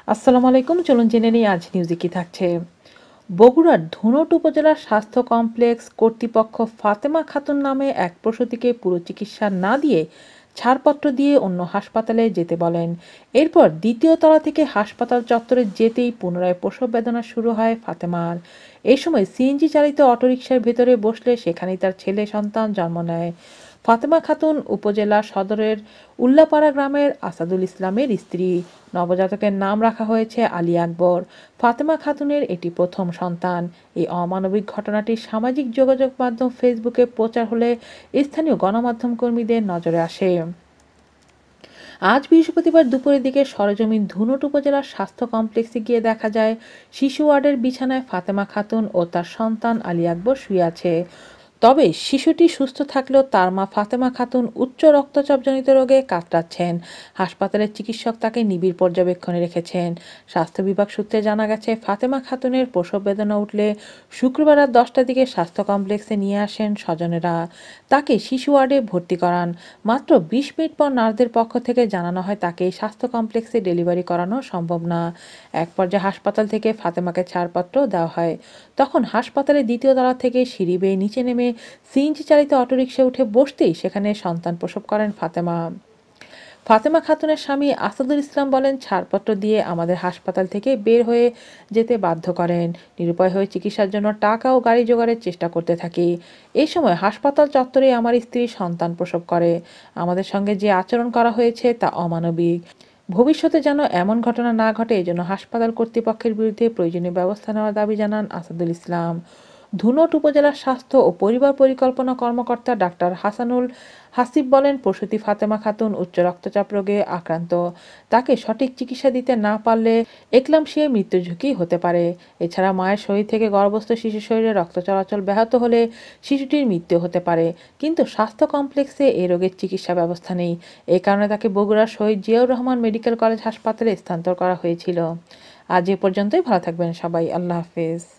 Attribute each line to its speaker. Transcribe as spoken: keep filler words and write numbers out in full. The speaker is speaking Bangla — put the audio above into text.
Speaker 1: আসসালামু আলাইকুম। চলুন জেনে নিই আজ নিউজে কি থাকছে। বগুড়ার ধুনট উপজেলার স্বাস্থ্য কমপ্লেক্স কর্তৃপক্ষ ফাতেমা খাতুন নামে এক প্রসূতিকে পুরো চিকিৎসা না দিয়ে ছাড়পত্র দিয়ে অন্য হাসপাতালে যেতে বলেন। এরপর দ্বিতীয় তলা থেকে হাসপাতাল চত্বরে যেতেই পুনরায় প্রসব বেদনা শুরু হয় ফাতেমার। এই সময় সিএনজি চালিত অটোরিকশার ভেতরে বসলে সেখানেই তার ছেলে সন্তান জন্ম নেয়। ফাতেমা খাতুন উপজেলা সদরের উল্লাপাড়া গ্রামের আসাদুল ইসলামের স্ত্রী। নবজাতকের নাম রাখা হয়েছে আলী আকবর। ফাতেমা খাতুনের এটি প্রথম সন্তান। এই অমানবিক ঘটনাটি সামাজিক যোগাযোগ মাধ্যম ফেসবুকে প্রচার হলে স্থানীয় গণমাধ্যম কর্মীদের নজরে আসে। আজ বৃহস্পতিবার দুপুরের দিকে সরেজমিন ধুনট উপজেলার স্বাস্থ্য কমপ্লেক্সে গিয়ে দেখা যায় শিশু ওয়ার্ডের বিছানায় ফাতেমা খাতুন ও তার সন্তান আলী আকবর শুয়ে আছে। তবে শিশুটি সুস্থ থাকলেও তার মা ফাতেমা খাতুন উচ্চ রক্তচাপজনিত রোগে কাতরাচ্ছেন। হাসপাতালের চিকিৎসক তাকে নিবিড় পর্যবেক্ষণে রেখেছেন। স্বাস্থ্য বিভাগ সূত্রে জানা গেছে, ফাতেমা খাতুনের প্রসব বেদনা উঠলে শুক্রবার রাত দশটার দিকে স্বাস্থ্য কমপ্লেক্সে নিয়ে আসেন স্বজনেরা। তাকে শিশু ওয়ার্ডে ভর্তি করান। মাত্র বিশ মিনিট পর নার্সদের পক্ষ থেকে জানানো হয় তাকে এই স্বাস্থ্য কমপ্লেক্সে ডেলিভারি করানো সম্ভব না। এক পর্যায়ে হাসপাতাল থেকে ফাতেমাকে ছাড়পত্র দেওয়া হয়। তখন হাসপাতালের দ্বিতীয় তলা থেকে সিঁড়ি বেয়ে নিচে নেমে সিএনজি চালিত অটোরিকশায় উঠে বসতেই সেখানে সন্তান প্রসব করেন ফাতেমা। ফাতেমা খাতুনের স্বামী আসাদুল ইসলাম বলেন, ছাড়পত্র দিয়ে আমাদের হাসপাতাল থেকে বের হয়ে যেতে বাধ্য করেন। নিরুপায় হয়ে চিকিৎসার জন্য টাকা ও গাড়ি জোগাড়ের চেষ্টা করতে থাকি। এই সময় হাসপাতাল চত্বরে আমার স্ত্রী সন্তান প্রসব করে। আমাদের সঙ্গে যে আচরণ করা হয়েছে তা অমানবিক। ভবিষ্যতে যেন এমন ঘটনা না ঘটে এজন্য হাসপাতাল কর্তৃপক্ষের বিরুদ্ধে প্রয়োজনীয় ব্যবস্থা নেওয়ার দাবি জানান আসাদুল ইসলাম। ধুনট উপজেলার স্বাস্থ্য ও পরিবার পরিকল্পনা কর্মকর্তা ডাক্তার হাসানুল হাসিব বলেন, প্রসূতি ফাতেমা খাতুন উচ্চ রক্তচাপ রোগে আক্রান্ত। তাকে সঠিক চিকিৎসা দিতে না পারলে এক্লামশিয়ায় মৃত্যু ঝুঁকি হতে পারে। এছাড়া মায়ের শরীর থেকে গর্ভস্থ শিশুর শরীরে রক্ত চলাচল ব্যাহত হলে শিশুটির মৃত্যু হতে পারে। কিন্তু স্বাস্থ্য কমপ্লেক্সে এ রোগের চিকিৎসা ব্যবস্থা নেই। এই কারণে তাকে বগুড়ার শহীদ জিয়াউর রহমান মেডিকেল কলেজ হাসপাতালে স্থানান্তর করা হয়েছিল। আজ এ পর্যন্তই। ভালো থাকবেন সবাই। আল্লাহ হাফেজ।